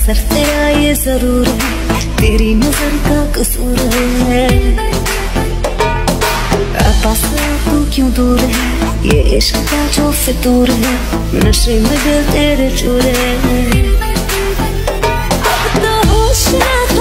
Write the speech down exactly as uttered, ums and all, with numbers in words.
असर तेरा ये जरूर है, तेरी नजर का कसूर है। पास तू क्यों दूर है, ये इश्क का जो फितूर है, नशे में दिल तेरे चूर है। अब तो होश ना